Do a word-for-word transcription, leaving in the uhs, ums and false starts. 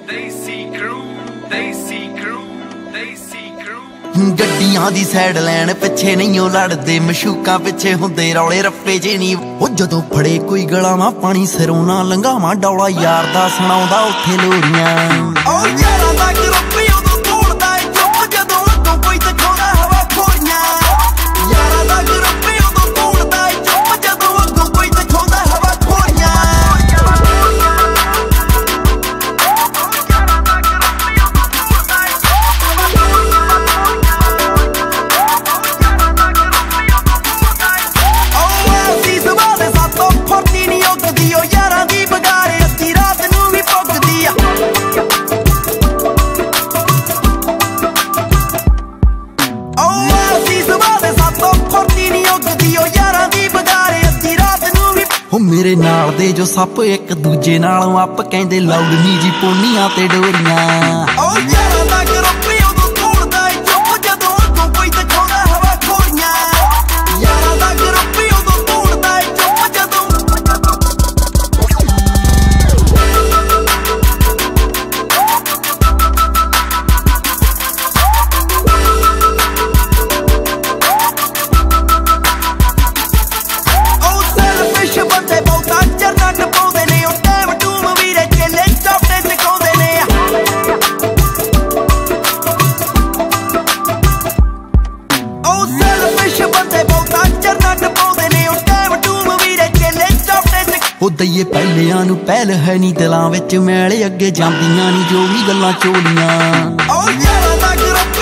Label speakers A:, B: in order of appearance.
A: ਗੱਡੀਆਂ ਦੀ ਸਾਈਡ ਲੈਣ ਪਿੱਛੇ ਨਹੀਂ ਉਹ ਲੜਦੇ, ਮਸ਼ੂਕਾਂ ਪਿੱਛੇ ਹੁੰਦੇ ਰੌਲੇ ਰੱਪੇ ਜੇ ਨਹੀਂ। ਉਹ ਜਦੋਂ ਫੜੇ ਕੋਈ ਗਲਾਵਾਂ ਪਾਣੀ ਸਿਰੋਂ ਨਾ ਲੰਘਾਵਾਂ, ਡੌਲਾ ਯਾਰ ਦਾ ਸੁਣਾਉਂਦਾ ਉੱਥੇ ਲੋਰੀਆਂ। ਉਹ ਯਾਰਾਂ ਦਾ ਗਰੁੱਪ ਉਦੋਂ ਤੋੜਦਾ ਏ ਚੁੱਪ, ਜਦੋਂ ਅੱਗੋਂ ਕੋਈ ਦਿਖਾਉਂਦਾ ਹਵਾ ਖੋਰੀਆਂ। ਯਾਰਾਂ ਦਾ ਗਰੁੱਪ ਉਦੋਂ ਤੋੜਦਾ ਏ ਚੁੱਪ, ਜਦੋਂ ਅੱਗੋਂ ਕੋਈ ਦਿਖਾਉਂਦਾ ਹਵਾ ਖੋਰੀਆਂ। ਮੇਰੇ ਨਾਲ ਦੇ ਜੋ ਸੱਪ ਇੱਕ ਦੂਜੇ ਨਾਲੋਂ ਅੱਪ, ਕਹਿੰਦੇ ਲਾਉਡ ਨੀ ਜੀ ਪੋਨੀਆਂ ਤੇ ਡੋਰੀਆਂ। ਉਹ ਯਾਰਾਂ ਦਾ ਗਰੁੱਪ ਉਦੋਂ ਤੋੜਦਾ ਏ ਚੁੱਪ, ਜਦੋਂ ਅੱਗੋਂ ਕੋਈ ਦਿਖਾਉਂਦਾ ਹਵਾ ਖੋਰੀਆਂ। ਯਾਰਾਂ ਦਾ ਗਰੁੱਪ ਉਦੋਂ ਤੋੜਦਾ ਏ ਚੁੱਪ, ਜਦੋਂ ਉਹ ਦਈਏ ਪਹਿਲਿਆਂ ਨੂੰ ਪਹਿਲ ਹੈ ਨੀ ਦਿਲਾਂ ਵਿੱਚ ਮੈਲ, ਅੱਗੇ ਜਾਂਦੀਆਂ ਨੀ ਜੋ ਵੀ ਗੱਲਾਂ ਚੋਲੀਆਂ। ਉਹ ਯਾਰਾਂ ਦਾ ਗਰੁੱਪ